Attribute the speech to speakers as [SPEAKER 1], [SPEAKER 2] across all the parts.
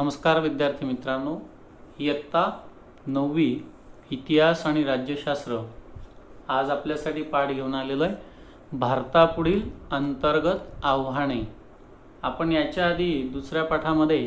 [SPEAKER 1] नमस्कार विद्यार्थी मित्रांनो, इयत्ता 9वी इतिहास आणि राज्यशास्त्र आज आपल्यासाठी पाठ घेऊन आलेलो आहे भारतापुढील अंतर्गत आव्हाने। आपण याच्या आधी दुसऱ्या पाठामध्ये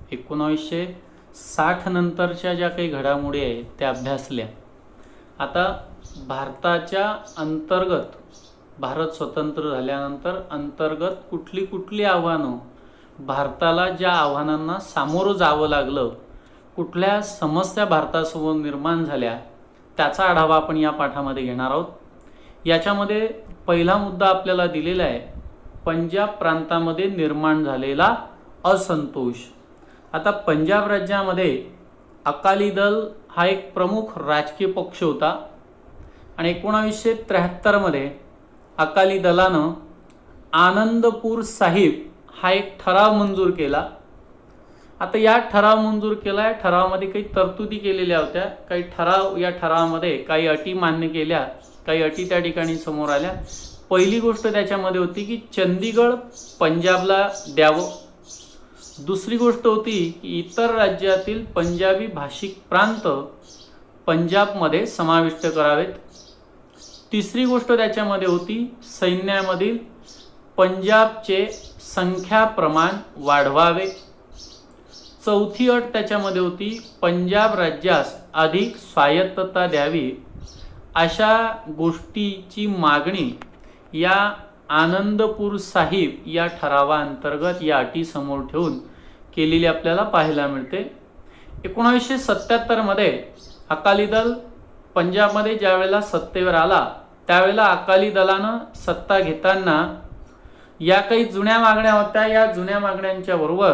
[SPEAKER 1] 1960 नंतरच्या ज्या काही घडामोडी आहेत त्या अभ्यासल्या। आता भारताच्या अंतर्गत भारत स्वतंत्र झाल्यानंतर अंतर्गत कुठली कुठली आव्हानं, भारताला ज्या आव्हानांना सामोरं जावं लागलं, कुठल्या समस्या भारतासमोर निर्माण झाल्या त्याचा आढावा आपण या पाठामध्ये घेणार आहोत। याच्यामध्ये पहिला मुद्दा आपल्याला दिलेला आहे पंजाब प्रांतामध्ये निर्माण झालेला असंतोष। आता पंजाब राज्यामध्ये अकाली दल हा एक प्रमुख राजकीय पक्ष होता आणि 1973 मध्ये अकाली दलानं आनंदपूर साहिब हा एक ठराव मंजूर केला। आता या ठराव मंजूर केला, ठरावामध्ये काही तरतुदी केलेल्या होत्या, काही ठराव या ठरावामध्ये काही अटी मान्य केल्या, काही अटी त्या ठिकाणी समोर आल्या। पहिली गोष्ट त्याच्यामध्ये होती की चंदीगड पंजाबला द्यावं। दुसरी गोष्ट होती की इतर राज्यातील पंजाबी भाषिक प्रांत पंजाबमध्ये समाविष्ट करावेत। तिसरी गोष्ट त्याच्यामध्ये होती सैन्यामधील पंजाबचे संख्या प्रमाण वाढवावे। चौथी अट त्याच्यामध्ये होती पंजाब राज्यास अधिक स्वायत्तता द्यावी। अशा गोष्टीची मागणी या आनंदपूर साहिब या ठरावाअंतर्गत या अटी समोर ठेवून केलेली आपल्याला पाहायला मिळते। 1977 मध्ये अकाली दल पंजाबमध्ये ज्यावेळेला सत्तेवर आला त्यावेळेला अकाली दलानं सत्ता घेताना या काही जुन्या मागण्या होत्या। या जुन्या मागण्यांच्या बरोबर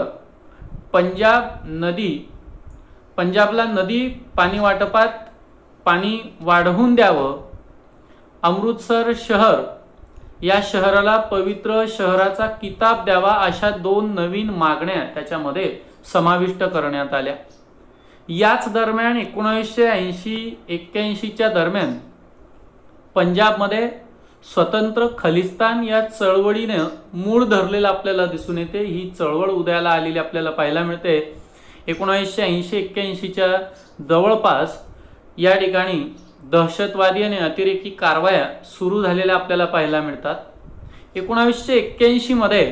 [SPEAKER 1] पंजाबला नदी पाणी वाटपात पाणी वाढवून द्यावं। अमृतसर शहर या शहराला पवित्र शहराचा किताब द्यावा, अशा दोन नवीन मागण्या त्याच्यामध्ये समाविष्ट करण्यात आल्या। याच दरम्यान 1980-81च्या दरम्यान पंजाबमध्ये स्वतंत्र खलिस्तान या चळवळीने मूळ धरलेला आपल्याला दिसून येते। ही चळवळ उदयाला आलेली आपल्याला पाहायला मिळते। 1980-81च्या जवळपास या ठिकाणी दहशतवादी आणि अतिरेकी कारवाया सुरू झालेल्या आपल्याला पाहायला मिळतात। 1981 मध्ये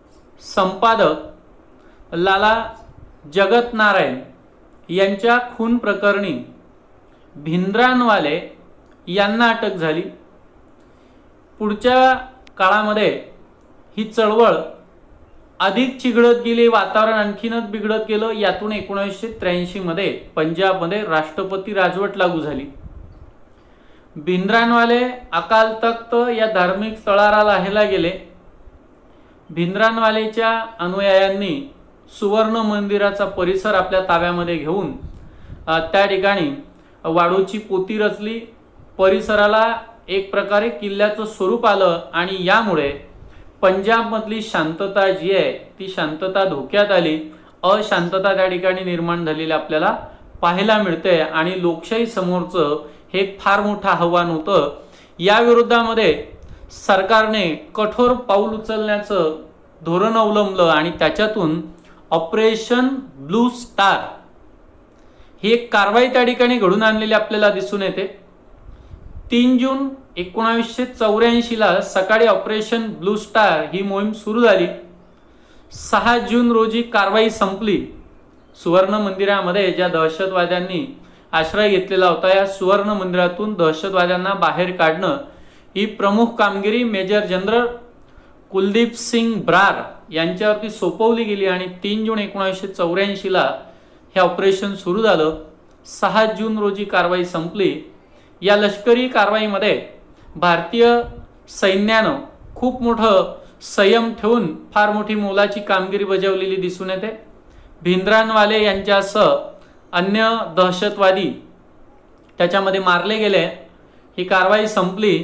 [SPEAKER 1] संपादक लाला जगत नारायण यांच्या खून प्रकरणी भिंद्रानवाले यांना अटक झाली। पुढच्या काळामध्ये ही चळवळ अधिक चिघळत गेली, वातावरण आणखीनच बिघडत गेलं। यातून 1983 मध्ये पंजाबमध्ये राष्ट्रपती राजवट लागू झाली। भिंद्रानवाले अकाल तख्त या धार्मिक स्थळाला राहायला गेले। भिंद्रानवालेच्या अनुयायांनी सुवर्ण मंदिराचा परिसर आपल्या ताब्यामध्ये घेऊन त्या ठिकाणी वाळूची पोती रचली। परिसराला एक प्रकारे किल्ल्याचं स्वरूप आलं आणि यामुळे पंजाबमधली शांतता जी आहे ती शांतता धोक्यात आली। अशांतता त्या ठिकाणी निर्माण झालेली आपल्याला पाहायला मिळते आणि लोकशाही समोरचं हे फार मोठं आव्हान होतं। या विरोधामध्ये सरकारने कठोर पाऊल उचलण्याचं धोरण अवलंबलं आणि त्याच्यातून ऑपरेशन ब्लू स्टार ही एक कारवाई त्या ठिकाणी घडून आणलेली आपल्याला दिसून येते। 3 जून 1984 ला सकाळी ऑपरेशन ब्लू स्टार ही मोहीम सुरू झाली। 6 जून रोजी कारवाई संपली। सुवर्ण मंदिरामध्ये ज्या दहशतवाद्यांनी आश्रय घेतलेला होता या सुवर्ण मंदिरातून दहशतवाद्यांना बाहेर काढणं ही प्रमुख कामगिरी मेजर जनरल कुलदीप सिंग ब्रार यांच्यावरती सोपवली गेली आणि 3 जून 1984 ला हे ऑपरेशन सुरू झालं। 6 जून रोजी कारवाई संपली। या लष्करी कारवाईमध्ये भारतीय सैन्यानं खूप मोठं संयम ठेवून फार मोठी मोलाची कामगिरी बजावलेली दिसून येते। भिंद्रानवाले यांच्यासह अन्य दहशतवादी त्याच्यामध्ये मारले गेले। ही कारवाई संपली।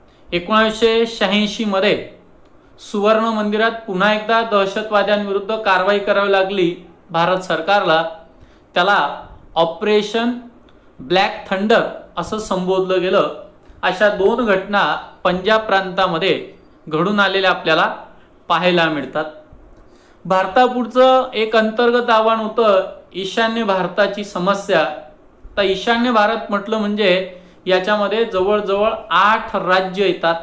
[SPEAKER 1] 1986 मध्ये सुवर्ण मंदिरात पुन्हा एकदा दहशतवाद्यांविरुद्ध कारवाई करावी लागली भारत सरकारला। त्याला ऑपरेशन ब्लॅक थंडर असं संबोधलं गेलं। अशा दोन घटना पंजाब प्रांतामध्ये घडून आलेल्या आपल्याला पाहायला मिळतात। भारतापुढचं एक अंतर्गत आव्हान होतं ईशान्य भारताची समस्या. तर ईशान्य भारत म्हटलं म्हणजे याच्यामध्ये जवळजवळ 8 राज्य येतात.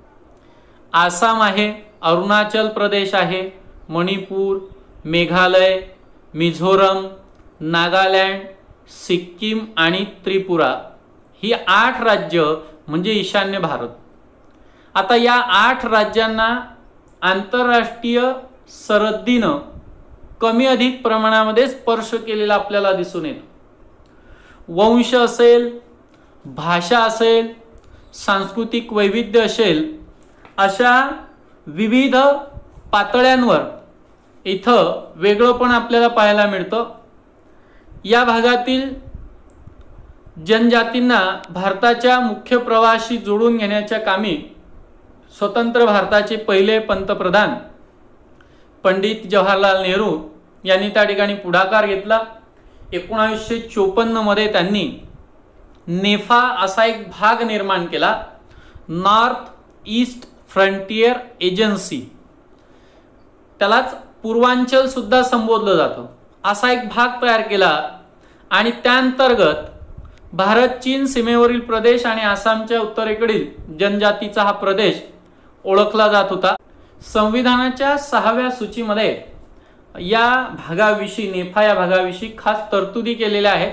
[SPEAKER 1] आसाम आहे, अरुणाचल प्रदेश आहे, मणिपूर, मेघालय, मिझोरम, नागालँड, सिक्कीम आणि त्रिपुरा ही 8 राज्य म्हणजे ईशान्य भारत. आता या 8 राज्यांना आंतरराष्ट्रीय सरहद्दीनं कमी अधिक प्रमाणामध्ये स्पर्श केलेला आपल्याला दिसून येतो. वंश असेल, भाषा असेल, सांस्कृतिक वैविध्य असेल, अशा विविध पातळ्यांवर इथं वेगळंपण आपल्याला पाहायला मिळतं. या भागातील जनजातींना भारताच्या मुख्य प्रवाहाशी जोडून घेण्याच्या कामी स्वतंत्र भारताचे पहिले पंतप्रधान पंडित जवाहरलाल नेहरू यांनी त्या ठिकाणी पुढाकार घेतला. 1954 मध्ये त्यांनी नेफा असा एक भाग निर्माण केला, नॉर्थ ईस्ट फ्रंटियर एजन्सी, त्यालाच पूर्वांचल सुद्धा संबोधलं जातं, असा एक भाग तयार केला. आणि त्याअंतर्गत भारत चीन सीमेवरील प्रदेश आणि आसामच्या उत्तरेकडील जनजातीचा हा प्रदेश ओळखला जात होता. संविधानाच्या 6व्या सूचीमध्ये या भागाविषयी, नेफा या भागाविषयी खास तरतुदी केलेल्या आहेत.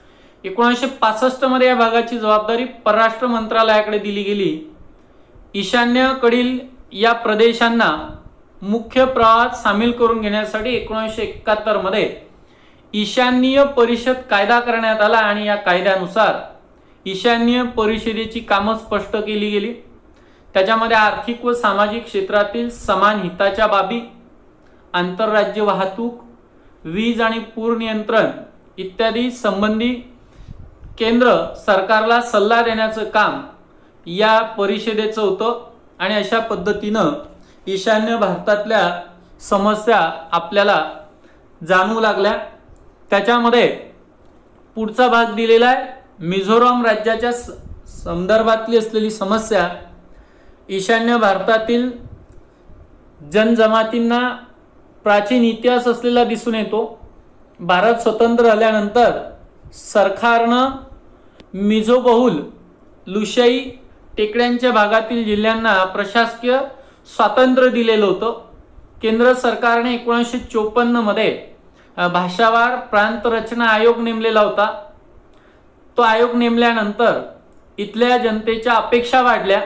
[SPEAKER 1] 1965 मध्ये या भागाची जबाबदारी परराष्ट्र मंत्रालयाकडे दिली गेली. ईशान्येकडील या प्रदेशांना मुख्य प्रवाहात सामील करून घेण्यासाठी 1971 मध्ये ईशान्य परिषद कायदा करण्यात आला आणि या कायद्यानुसार ईशान्य परिषदेची कामं स्पष्ट केली गेली. त्याच्यामध्ये आर्थिक व सामाजिक क्षेत्रातील समान हिताच्या बाबी, आंतरराज्य वाहतूक, वीज आणि पूर नियंत्रण इत्यादी संबंधी केंद्र सरकारला सल्ला देण्याचं काम या परिषदेचं होतं. आणि अशा पद्धतीनं ईशान्य भारतातल्या समस्या आपल्याला जाणवू लागल्या. त्याच्यामध्ये पुढचा भाग दिलेला आहे, मिझोराम राज्याच्या संदर्भातली असलेली समस्या. ईशान्य भारतातील जनजमातींना प्राचीन इतिहास असलेला दिसून येतो. भारत स्वतंत्र झाल्यानंतर सरकारनं मिझोबहुल लुशाई टेकड्यांच्या भागातील जिल्ह्यांना प्रशासकीय स्वातंत्र्य दिलेलं होतं. केंद्र सरकारने 1954 मध्ये भाषावार प्रांत रचना आयोग नेमलेला होता. तो आयोग नेमल्यानंतर इथल्या जनतेच्या अपेक्षा वाढल्या.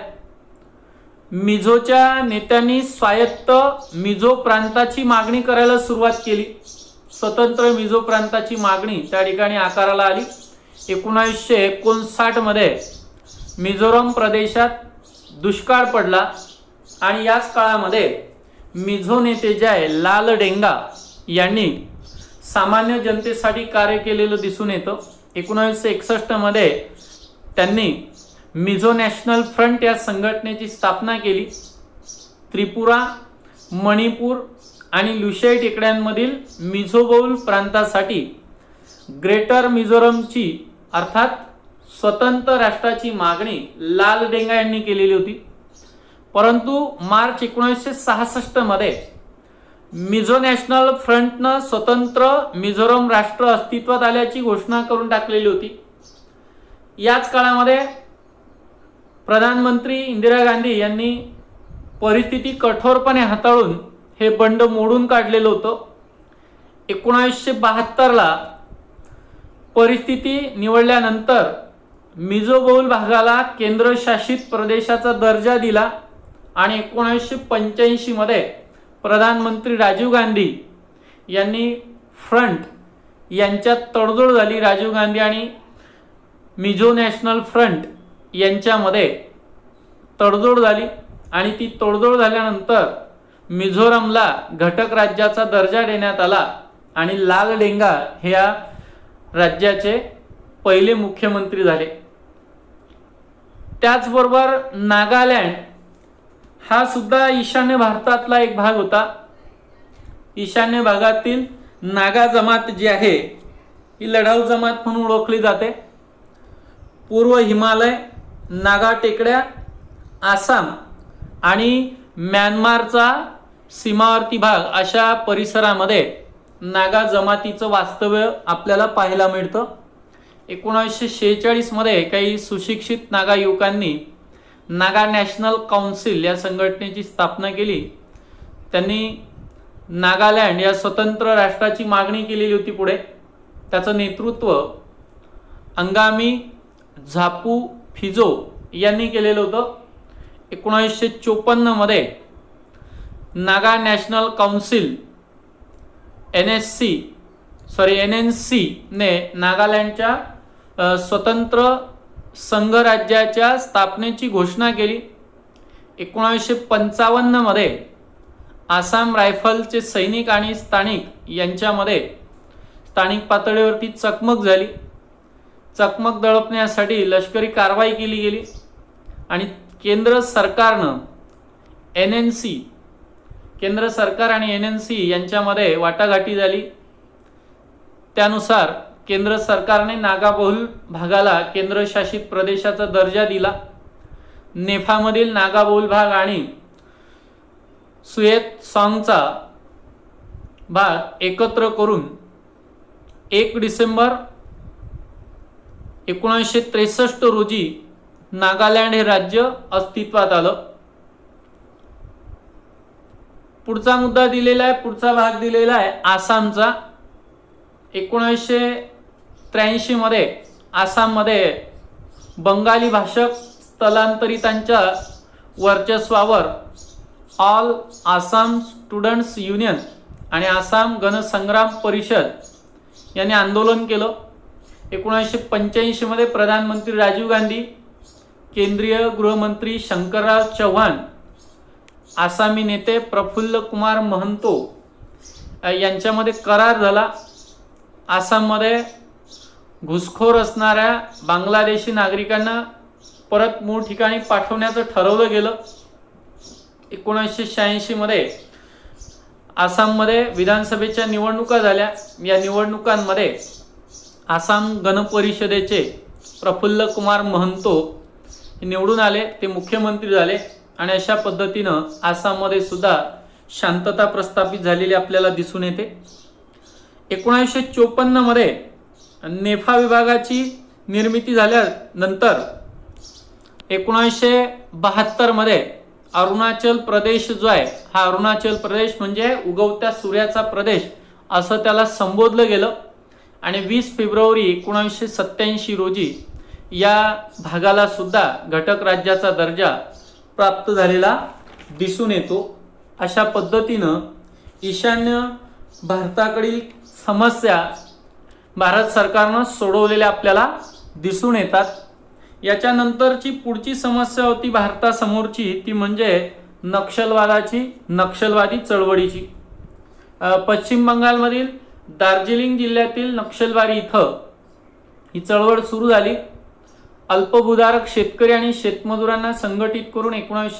[SPEAKER 1] मिझोच्या नेत्यांनी स्वायत्त मिझो प्रांताची मागणी करायला सुरुवात केली. स्वतंत्र मिझो प्रांताची मागणी त्या ठिकाणी आकाराला आली. 1959 मध्ये मिझोरम प्रदेशात दुष्काळ पडला आणि याच काळामध्ये मिझो नेते जे आहे लाल डेंगा यांनी सामान्य जनतेसाठी कार्य केलेलं दिसून येतं. 1961 मध्ये त्यांनी मिझो नॅशनल फ्रंट या संघटनेची स्थापना केली. त्रिपुरा, मणिपूर आणि लुशाई टेकड्यांमधील मिझोबहुल प्रांतासाठी ग्रेटर मिझोरमची अर्थात स्वतंत्र राष्ट्राची मागणी लाल डेंगा यांनी केलेली होती. परंतु मार्च 1966 मध्ये मिझो नॅशनल फ्रंटनं स्वतंत्र मिझोरम राष्ट्र अस्तित्वात आल्याची घोषणा करून टाकलेली होती. याच काळामध्ये प्रधानमंत्री इंदिरा गांधी यांनी परिस्थिती कठोरपणे हाताळून हे बंड मोडून काढलेलं होतं. 1972 ला परिस्थिती निवडल्यानंतर मिझोबहुल भागाला केंद्रशासित प्रदेशाचा दर्जा दिला आणि 1985 मध्ये प्रधानमंत्री राजीव गांधी यांनी फ्रंट यांच्यात तडजोड झाली. राजीव गांधी आणि मिझो नॅशनल फ्रंट यांच्यामध्ये तडजोड झाली आणि ती तडजोड झाल्यानंतर मिझोरमला घटक राज्याचा दर्जा देण्यात आला आणि लाल डेंगा हे या राज्याचे पहिले मुख्यमंत्री झाले. त्याचबरोबर नागालँड हा सुद्धा ईशान्य भारतातला एक भाग होता. ईशान्य भागातील नागा जमात जी आहे ही लढाऊ जमात म्हणून ओळखली जाते. पूर्व हिमालय, नागा टेकड्या, आसाम आणि म्यानमारचा सीमावर्ती भाग अशा परिसरामध्ये नागा जमातीचं वास्तव्य आपल्याला पाहायला मिळतं. 1946 मध्ये काही सुशिक्षित नागा युवकांनी नागा नॅशनल काउन्सिल या संघटनेची स्थापना केली. त्यांनी नागालँड या स्वतंत्र राष्ट्राची मागणी केलेली होती. पुढे त्याचं नेतृत्व अंगामी झापू फिजो यांनी केलेलं होतं. 1954 मध्ये नागा नॅशनल काउन्सिल NNC ने नागालँडच्या स्वतंत्र संघराज्याच्या स्थापनेची घोषणा केली. 1955 मध्ये आसाम रायफलचे सैनिक आणि स्थानिक यांच्यामध्ये स्थानिक पातळीवरती चकमक झाली. चकमक दडपण्यासाठी लष्करी कारवाई केली गेली आणि केंद्र सरकारनं केंद्र सरकार आणि NNC यांच्यामध्ये वाटाघाटी झाली. त्यानुसार केंद्र सरकारने नागाबहुल भागाला केंद्रशासित प्रदेशाचा दर्जा दिला. नेफामधील नागाबहुल भाग आणि सुएत सॉंगचा भाग एकत्र करून 1 डिसेंबर 1963 रोजी नागालँड हे राज्य अस्तित्वात आलं. पुढचा मुद्दा दिलेला आहे, पुढचा भाग दिलेला आहे आसामचा. 1983 मध्ये आसाममध्ये बंगाली भाषक स्थलांतरितांच्या वर्चस्वावर ऑल आसाम स्टुडंट्स युनियन आणि आसाम गणसंग्राम परिषद यांनी आंदोलन केलं. 1985 मध्ये प्रधानमंत्री राजीव गांधी, केंद्रीय गृहमंत्री शंकरराव चव्हाण, आसामी नेते प्रफुल्ल कुमार महंतो यांच्यामध्ये करार झाला. आसाममध्ये घुसखोर असणाऱ्या बांगलादेशी नागरिकांना परत मूळ ठिकाणी पाठवण्याचं ठरवलं गेलं. 1986 मध्ये आसाममध्ये विधानसभेच्या निवडणुका झाल्या. या निवडणुकांमध्ये आसाम गण परिषदेचे प्रफुल्ल कुमार महंतो निवडून आले, ते मुख्यमंत्री झाले आणि अशा पद्धतीनं आसाममध्ये सुद्धा शांतता प्रस्थापित झालेली आपल्याला दिसून येते. 1954 मध्ये नेफा विभागाची निर्मिती झाल्यानंतर 1972 मध्ये अरुणाचल प्रदेश जो आहे, हा अरुणाचल प्रदेश म्हणजे उगवत्या सूर्याचा प्रदेश असं त्याला संबोधलं गेलं आणि 20 फेब्रुवारी 1987 रोजी या भागाला सुद्धा घटक राज्याचा दर्जा प्राप्त झालेला दिसून येतो. अशा पद्धतीनं ईशान्य भारताकडील समस्या भारत सरकारनं सोडवलेल्या आपल्याला दिसून येतात. याच्यानंतरची पुढची समस्या होती भारतासमोरची, ती म्हणजे नक्षलवादी चळवळीची. पश्चिम बंगालमधील दार्जिलिंग जिल्ह्यातील नक्षलवाडी इथं ही चळवळ सुरू झाली. अल्पभूधारक शेतकरी आणि शेतमजुरांना संघटित करून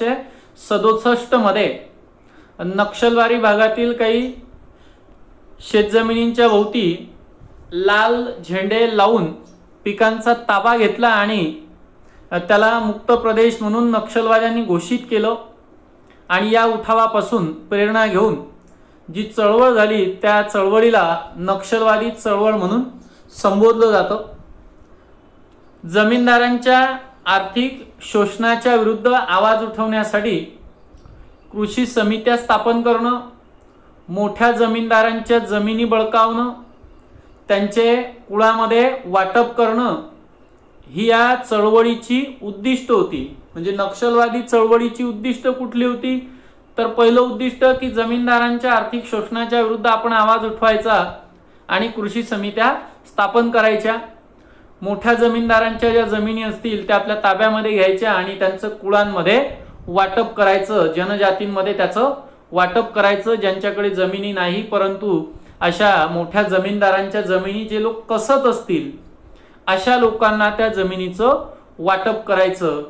[SPEAKER 1] 1967 मध्ये नक्षलवाडी भागातील काही शेतजमिनींच्या भोवती लाल झेंडे लावून पिकांचा ताबा घेतला आणि त्याला मुक्त प्रदेश म्हणून नक्षलवाद्यांनी घोषित केलं. आणि या उठावापासून प्रेरणा घेऊन जी चळवळ झाली त्या चळवळीला नक्षलवादी चळवळ म्हणून संबोधलं जातं. जमीनदारांच्या आर्थिक शोषणाच्या विरुद्ध आवाज उठवण्यासाठी कृषी समित्या स्थापन करणं, मोठ्या जमीनदारांच्या जमिनी बळकावणं, त्यांचे कुळामध्ये वाटप करणं ही या चळवळीची उद्दिष्ट होती. म्हणजे नक्षलवादी चळवळीची उद्दिष्ट कुठली होती, तर पहिलं उद्दिष्ट की जमीनदारांच्या आर्थिक शोषणाच्या विरुद्ध आपण आवाज उठवायचा आणि कृषी समित्या स्थापन करायच्या. मोठ्या जमीनदारांच्या ज्या जमिनी असतील त्या आपल्या ताब्यामध्ये घ्यायच्या आणि त्यांचं कुळांमध्ये वाटप करायचं, जनजातींमध्ये त्याचं वाटप करायचं. ज्यांच्याकडे जमिनी नाही परंतु अशा मोठ्या जमीनदारांच्या जमिनी जे लोक कसत असतील अशा लोकांना त्या जमिनीचं वाटप करायचं.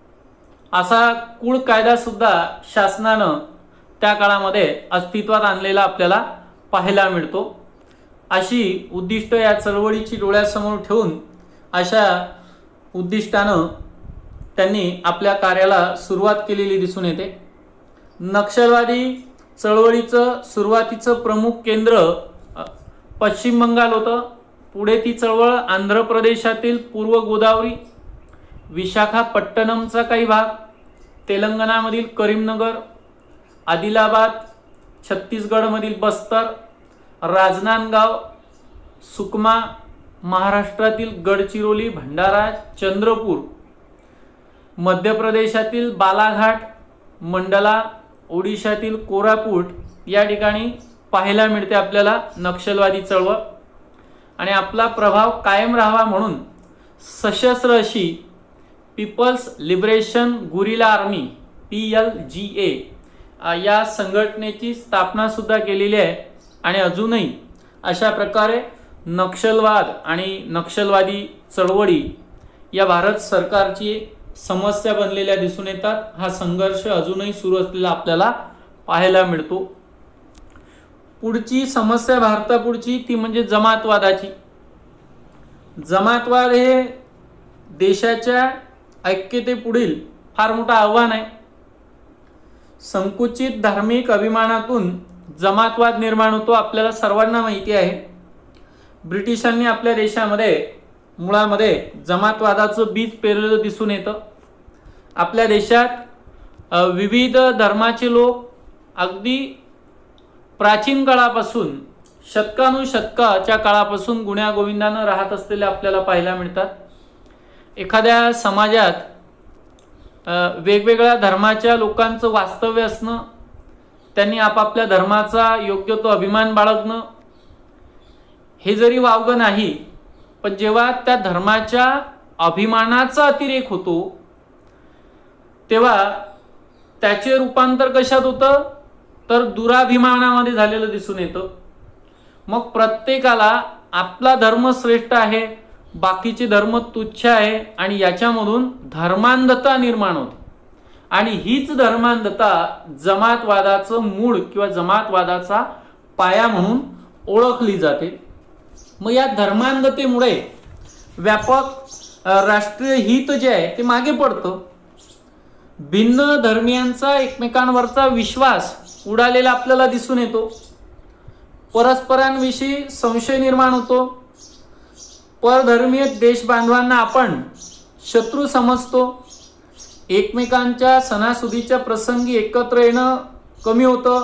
[SPEAKER 1] असा कुळ कायदा सुद्धा शासनानं त्या काळामध्ये अस्तित्वात आणलेला आपल्याला पाहायला मिळतो. अशी उद्दिष्ट या चळवळीची डोळ्यासमोर ठेवून अशा उद्दिष्टानं त्यांनी आपल्या कार्याला सुरुवात केलेली दिसून येते. नक्षलवादी चळवळीचं सुरुवातीचं प्रमुख केंद्र पश्चिम बंगाल होतं. पुढे ती चळवळ आंध्र प्रदेशातील पूर्व गोदावरी, विशाखापट्टणमचा काही भाग, तेलंगणामधील करीमनगर, आदिलाबाद, छत्तीसगडमधील बस्तर, राजनांदगाव, सुकमा, महाराष्ट्रातील गडचिरोली, भंडारा, चंद्रपूर, मध्य प्रदेशातील बालाघाट, मंडला, ओडिशातील कोरापूट या ठिकाणी पाहायला मिळते आपल्याला नक्षलवादी चळवळ. आणि आपला प्रभाव कायम राहावा म्हणून सशस्त्र अशी people's liberation guerrilla army PLGA या संघटनेची स्थापना सुद्धा केलेली आहे. आणि अजूनही अशा प्रकारे नक्षलवाद आणि नक्षलवादी चळवळी या भारत सरकारची समस्या बनलेल्या दिसून येतात. हा संघर्ष अजूनही सुरू असलेला आपल्याला पाहायला मिळतो. पुढची समस्या भारतापुढची ती म्हणजे जमातवादाची. जमातवाद हे देशाच्या ऐक्यतेपुढील फार मोठं आव्हान आहे. संकुचित धार्मिक अभिमानातून जमातवाद निर्माण होतो, आपल्याला सर्वांना माहिती आहे. ब्रिटिशांनी आपल्या देशामध्ये मुळामध्ये जमातवादाचं बीज पेरलेलं दिसून येतं. आपल्या देशात विविध धर्माचे लोक अगदी प्राचीन काळापासून शतकानुशतकाच्या काळापासून गुण्यागोविंदानं राहत असलेले आपल्याला पाहायला मिळतात. एखाद्या समाजात वेगवेगळ्या धर्माच्या लोकांचं वास्तव्य असणं, त्यांनी आपापल्या धर्माचा योग्य तो अभिमान बाळगणं हे जरी वावगं नाही, पण जेव्हा त्या धर्माच्या अभिमानाचा अतिरेक होतो तेव्हा त्याचे रूपांतर कशात होतं तर दुराभिमानामध्ये झालेलं दिसून येतं. मग प्रत्येकाला आपला धर्म श्रेष्ठ आहे, बाकीचे धर्म तुच्छ आहे आणि याच्यामधून धर्मांधता निर्माण होते. आणि हीच धर्मांधता जमातवादाचं मूळ किंवा जमातवादाचा पाया म्हणून ओळखली जाते. मग या धर्मांधतेमुळे व्यापक राष्ट्रीय हित जे आहे ते मागे पडतं. भिन्न धर्मियांचा एकमेकांवरचा विश्वास उडालेला आपल्याला दिसून येतो. परस्परांविषयी संशय निर्माण होतो. परधर्मीय देशबांधवांना आपण शत्रू समजतो. एकमेकांच्या सणासुदीच्या प्रसंगी एकत्र येणं कमी होतं.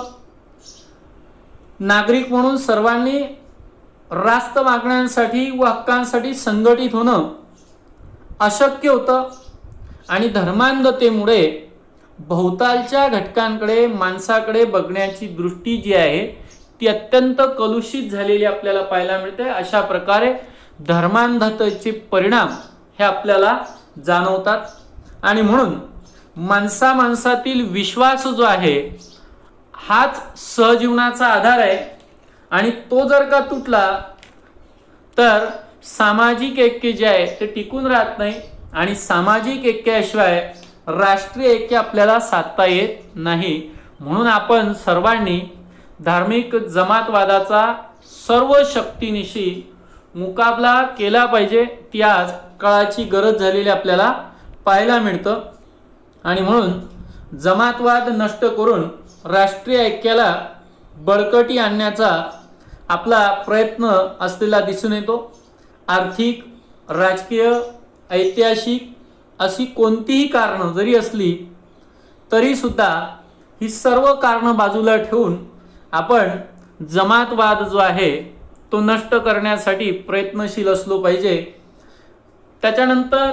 [SPEAKER 1] नागरिक म्हणून सर्वांनी रास्त मागण्यांसाठी व हक्कांसाठी संघटित होणं अशक्य होतं. आणि धर्मांधतेमुळे भोवतालच्या घटकांकडे माणसाकडे बघण्याची दृष्टी जी आहे ती अत्यंत कलुषित झालेली आपल्याला पाहायला मिळते. अशा प्रकारे धर्मांधतेचे परिणाम हे आपल्याला जाणवतात. आणि म्हणून माणसामाणसातील विश्वास जो आहे हाच सहजीवनाचा आधार आहे. आणि तो जर का तुटला तर सामाजिक ऐक्य जे आहे ते टिकून राहत नाही. आणि सामाजिक ऐक्याशिवाय राष्ट्रीय ऐक्य आपल्याला साधता येत नाही. म्हणून आपण सर्वांनी धार्मिक जमातवादाचा सर्व शक्तीनिशी मुकाबला केला पाहिजे. ती आज काळाची गरज झालेली आपल्याला पाहायला मिळतं. आणि म्हणून जमातवाद नष्ट करून राष्ट्रीय ऐक्याला बळकटी आणण्याचा आपला प्रयत्न असलेला दिसून येतो. आर्थिक, राजकीय, ऐतिहासिक अशी कोणतीही कारणं जरी असली तरी सुद्धा ही सर्व कारणं बाजूला ठेवून आपण जमातवाद जो आहे तो नष्ट करण्यासाठी प्रयत्नशील असलो पाहिजे. त्याच्यानंतर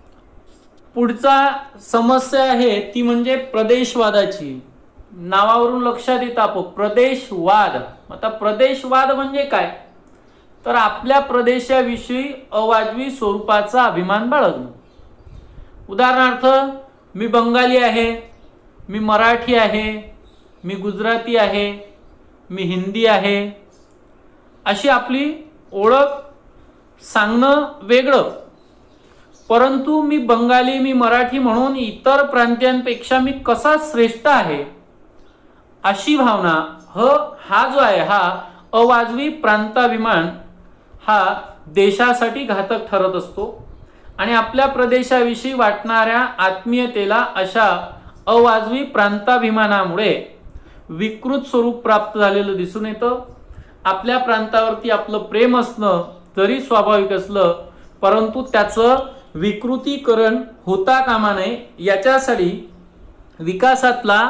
[SPEAKER 1] पुढचा समस्या आहे ती म्हणजे प्रदेशवादाची. नावावरून लक्षात येतं आपण प्रदेशवाद. आता प्रदेशवाद म्हणजे काय तर आपल्या प्रदेशाविषयी अवाजवी स्वरूपाचा अभिमान बाळगणं. उदाहरणार्थ मी बंगाली आहे, मी मराठी आहे, मी गुजराती आहे, मी हिंदी आहे अशी आपली ओळख सांगणं वेगळं. परंतु मी बंगाली, मी मराठी म्हणून इतर प्रांतीयांपेक्षा मी कसा श्रेष्ठ आहे अशी भावना हा जो आहे हा अवाजवी प्रांताभिमान हा देशासाठी घातक ठरत असतो. आणि आपल्या प्रदेशाविषयी वाटणाऱ्या आत्मीयतेला अशा अवाजवी प्रांताभिमानामुळे विकृत स्वरूप प्राप्त झालेलं दिसून येतं. आपल्या प्रांतावरती आपलं प्रेम असणं जरी स्वाभाविक असलं, परंतु त्याचं विकृतीकरण होता कामा नये. याच्यासाठी विकासातला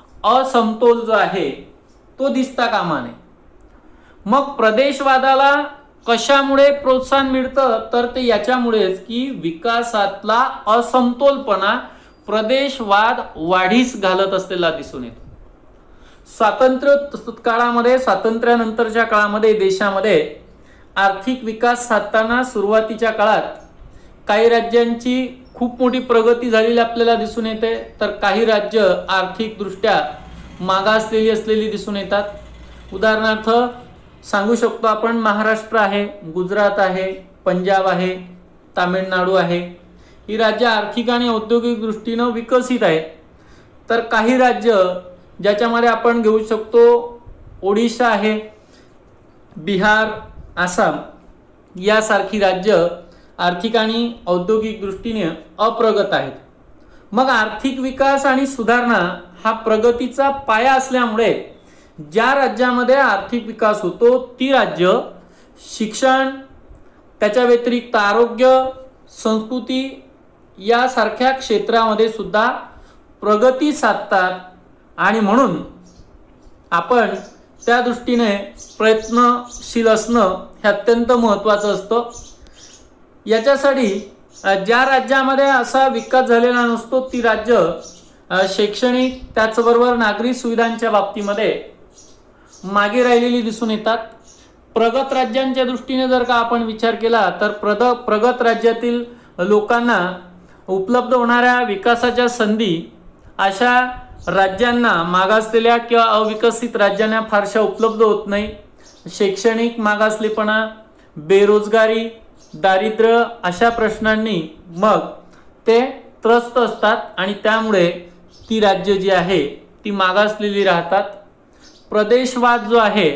[SPEAKER 1] असमतोल जो आहे तो दिसता कामा नये. मग प्रदेशवादाला कशामुळे प्रोत्साहन मिळतं, तर ते याच्यामुळेच की विकासातला असमतोलपणा प्रदेशवाद वाढीस घालत असलेला दिसून येतो. स्वातंत्र्य काळामध्ये, स्वातंत्र्यानंतरच्या काळामध्ये देशामध्ये आर्थिक विकास साधताना सुरुवातीच्या काळात काही राज्यांची खूप मोठी प्रगती झालेली आपल्याला दिसून येते, तर काही राज्य आर्थिकदृष्ट्या मागासलेली असलेली दिसून येतात. उदाहरणार्थ सांगू शकतो आपण, महाराष्ट्र आहे, गुजरात आहे, पंजाब आहे, तामिळनाडू आहे. ही राज्य आर्थिक आणि औद्योगिक दृष्टीनं विकसित आहेत. तर काही राज्य ज्याच्यामध्ये आपण घेऊ शकतो ओडिशा आहे, बिहार, आसाम यासारखी राज्य आर्थिक आणि औद्योगिक दृष्टीने अप्रगत आहेत. मग आर्थिक विकास आणि सुधारणा हा प्रगतीचा पाया असल्यामुळे ज्या राज्यामध्ये आर्थिक विकास होतो ती राज्य शिक्षण, त्याच्या व्यतिरिक्त आरोग्य, संस्कृती यासारख्या क्षेत्रामध्ये सुद्धा प्रगती साधतात. आणि म्हणून आपण त्या दृष्टीने प्रयत्नशील असणं हे अत्यंत महत्त्वाचं असतं. याच्यासाठी ज्या राज्यामध्ये असा विकास झालेला नसतो ती राज्य शैक्षणिक त्याचबरोबर नागरी सुविधांच्या बाबतीमध्ये मागे राहिलेली दिसून येतात. प्रगत राज्यांच्या दृष्टीने जर का आपण विचार केला तर प्रगत राज्यातील लोकांना उपलब्ध होणाऱ्या विकासाच्या संधी अशा राज्यांना, मागासलेल्या किंवा अविकसित राज्यांना फारशा उपलब्ध होत नाही. शैक्षणिक मागासलेपणा, बेरोजगारी, दारिद्र्य अशा प्रश्नांनी मग ते त्रस्त असतात आणि त्यामुळे ती राज्य जी आहे ती मागासलेली राहतात. प्रदेशवाद जो आहे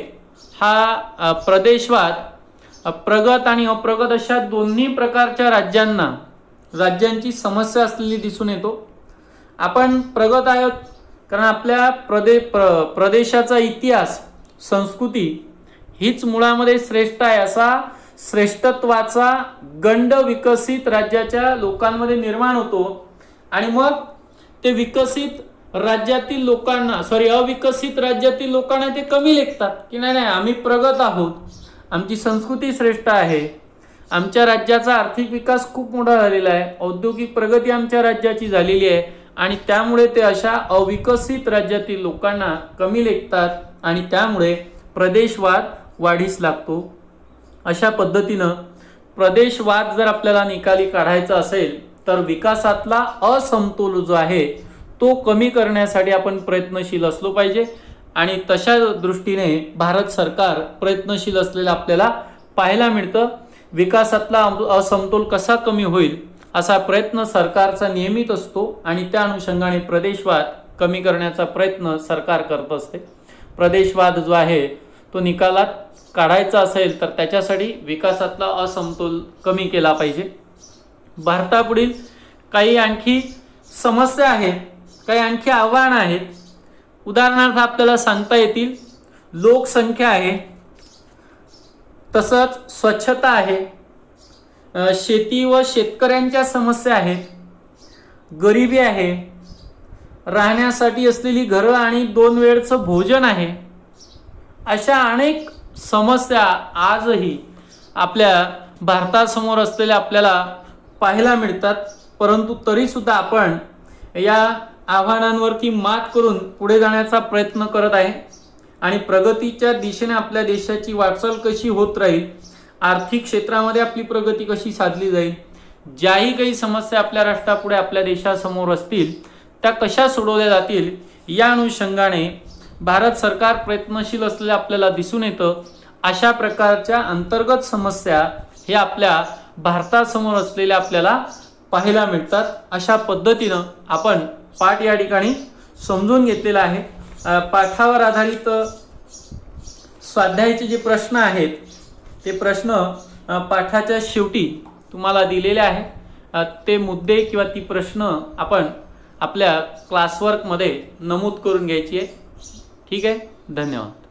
[SPEAKER 1] हा प्रदेशवाद प्रगत आणि अप्रगत अशा दोन्ही प्रकारच्या राज्यांची समस्या असलेली दिसून येतो. आपण प्रगत आहोत कारण आपल्या प्रदेशाचा इतिहास, संस्कृती हीच मुळामध्ये श्रेष्ठ आहे असा श्रेष्ठत्वाचा गंड विकसित राज्याच्या लोकांमध्ये निर्माण होतो. आणि मग ते विकसित राज्यातील लोकांना अविकसित राज्यातील लोकांना ते कमी लेखतात की नाही आम्ही प्रगत आहोत, आमची संस्कृती श्रेष्ठ आहे, आमच्या राज्याचा आर्थिक विकास खूप मोठा झालेला आहे, औद्योगिक प्रगती आमच्या राज्याची झालेली आहे आणि त्यामुळे ते अशा अविकसित राज्यातील लोकांना कमी लेखतात आणि त्यामुळे प्रदेशवाद वाढीस लागतो. अशा पद्धतीनं प्रदेशवाद जर आपल्याला निकाली काढायचा असेल तर विकासातला असमतोल जो आहे तो कमी करण्यासाठी आपण प्रयत्नशील असलो पाहिजे. आणि तशा दृष्टीने भारत सरकार प्रयत्नशील असलेलं आपल्याला पाहायला मिळतं. विकासातला असमतोल कसा कमी होईल असा प्रयत्न सरकारचा नियमित असतो आणि त्या अनुषंगाने प्रदेशवाद कमी करण्याचा प्रयत्न सरकार करत असते. प्रदेशवाद जो आहे तो निकालात काढायचा असेल तर त्याच्यासाठी विकासातला असमतोल कमी केला पाहिजे. भारतापुढील काही आणखी समस्या आहेत, काही आणखी आव्हानं आहेत. उदाहरणार्थ आपल्याला सांगता येतील, लोकसंख्या आहे, तसंच स्वच्छता आहे, शेती व शेतकऱ्यांच्या समस्या आहेत, गरिबी आहे, राहण्यासाठी असलेली घरं आणि 2 वेळचं भोजन आहे. अशा अनेक समस्या आजही आपल्या भारतासमोर असलेल्या आपल्याला पाहायला मिळतात. परंतु तरी सुद्धा आपण या आव्हानांवरती मात करून पुढे जाण्याचा प्रयत्न करत आहे आणि प्रगतीच्या दिशेने आपल्या देशाची वाटचाल कशी होत राहील, आर्थिक क्षेत्रामध्ये आपली प्रगती कशी साधली जाईल, ज्याही काही समस्या आपल्या राष्ट्रापुढे आपल्या देशासमोर असतील त्या कशा सोडवल्या जातील या अनुषंगाने भारत सरकार प्रयत्नशील असलेले आपल्याला दिसून येतं. अशा प्रकारच्या अंतर्गत समस्या हे आपल्या भारतासमोर असलेल्या आपल्याला पाहायला मिळतात. अशा पद्धतीनं आपण पाठ या ठिकाणी समजून घेतलेला आहे. पाठावर आधारित स्वाध्यायाचे जे प्रश्न आहेत ते प्रश्न पाठाच्या शेवटी तुम्हाला दिलेले आहे. ते मुद्दे किंवा ती प्रश्न आपण आपल्या क्लासवर्कमध्ये नमूद करून घ्यायची आहे. ठीक आहे, धन्यवाद.